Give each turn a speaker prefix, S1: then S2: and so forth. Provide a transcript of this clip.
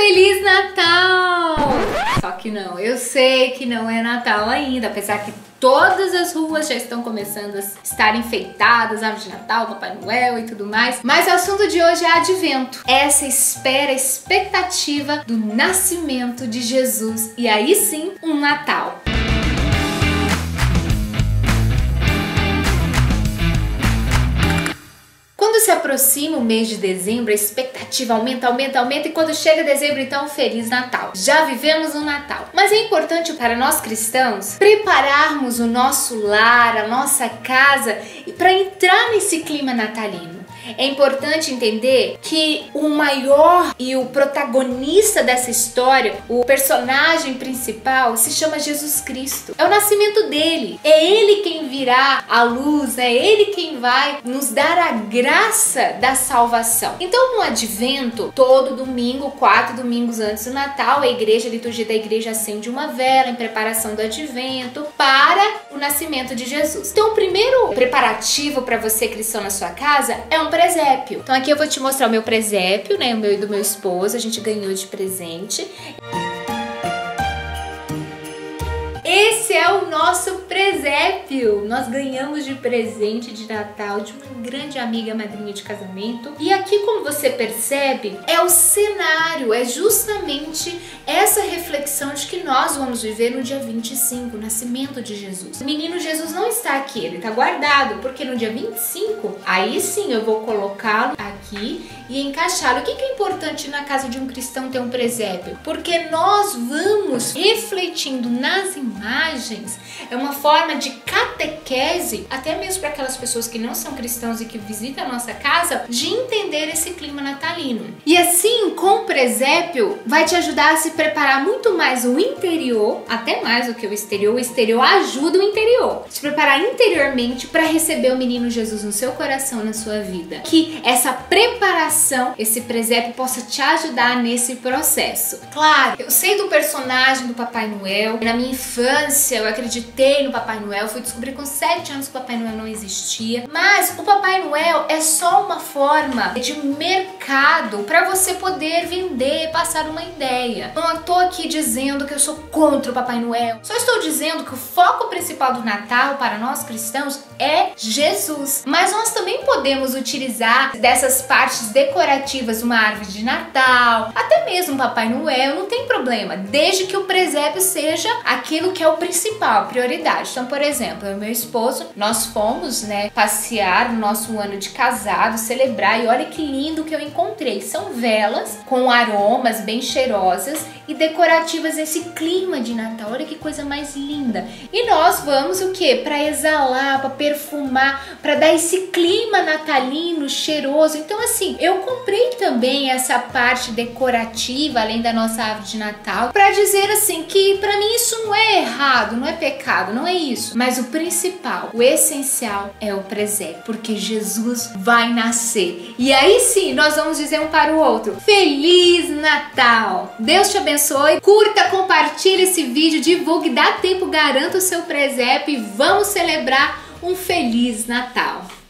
S1: Feliz Natal! Só que não, eu sei que não é Natal ainda, apesar que todas as ruas já estão começando a estar enfeitadas, árvore de Natal, Papai Noel e tudo mais. Mas o assunto de hoje é Advento. Essa espera, expectativa do nascimento de Jesus. E aí sim, um Natal. Quando se aproxima o mês de dezembro, a expectativa aumenta e quando chega dezembro, então, Feliz Natal. Já vivemos um Natal. Mas é importante para nós cristãos prepararmos o nosso lar, a nossa casa para entrar nesse clima natalino. É importante entender que o maior e o protagonista dessa história, o personagem principal, se chama Jesus Cristo. É o nascimento dele. É ele quem virá à luz, é ele quem vai nos dar a graça da salvação. Então, no Advento, todo domingo, 4 domingos antes do Natal, a liturgia da igreja acende uma vela em preparação do Advento para o nascimento de Jesus. Então, o primeiro preparativo para você cristão na sua casa é um presépio. Então aqui eu vou te mostrar o meu presépio, né? O meu e do meu esposo, a gente ganhou de presente. Esse é o nosso presépio. Nós ganhamos de presente de Natal de uma grande amiga, madrinha de casamento. E aqui, como você percebe, é o cenário, é justamente essa reflexão de que nós vamos viver no dia 25, o nascimento de Jesus. O menino Jesus não está aqui, ele está guardado, porque no dia 25, aí sim eu vou colocá-lo aqui e encaixá-lo. O que é importante na casa de um cristão ter um presépio? Porque nós vamos refletindo nas imagens, é uma forma de catequese, até mesmo para aquelas pessoas que não são cristãos e que visitam a nossa casa, de entender esse clima natalino. E assim, com o presépio, vai te ajudar a se preparar muito mais o interior, até mais do que o exterior ajuda o interior. Se preparar interiormente para receber o menino Jesus no seu coração, na sua vida. Que essa preparação, esse presépio possa te ajudar nesse processo. Claro, eu sei do personagem do Papai Noel. Na minha infância, eu acreditei no Papai Noel. Fui descobrir com 7 anos que o Papai Noel não existia. Mas o Papai Noel é só uma forma de mercado para você poder vender, passar uma ideia. Não estou aqui dizendo que eu sou contra o Papai Noel. Só estou dizendo que o foco principal do Natal para nós cristãos é Jesus. Mas nós também podemos utilizar dessas partes decorativas, uma árvore de Natal, até mesmo Papai Noel, não tem problema, desde que o presépio seja aquilo que é o principal, prioridade. Então, por exemplo, eu e meu esposo, nós fomos, passear no nosso ano de casado, celebrar, e olha que lindo que eu encontrei. São velas com aromas bem cheirosas e decorativas nesse clima de Natal. Olha que coisa mais linda. E nós vamos o quê? Para exalar, para perfumar, para dar esse clima natalino, cheiroso. Então assim, eu comprei também essa parte decorativa, além da nossa árvore de Natal, para dizer assim que para mim isso não é errado, não é pecado, não é isso. Mas o principal, o essencial é o presépio, porque Jesus vai nascer. E aí sim, nós vamos dizer um para o outro: Feliz Natal! Deus te abençoe, curta, compartilhe esse vídeo, divulgue, dá tempo, garanta o seu presépio e vamos celebrar um Feliz Natal!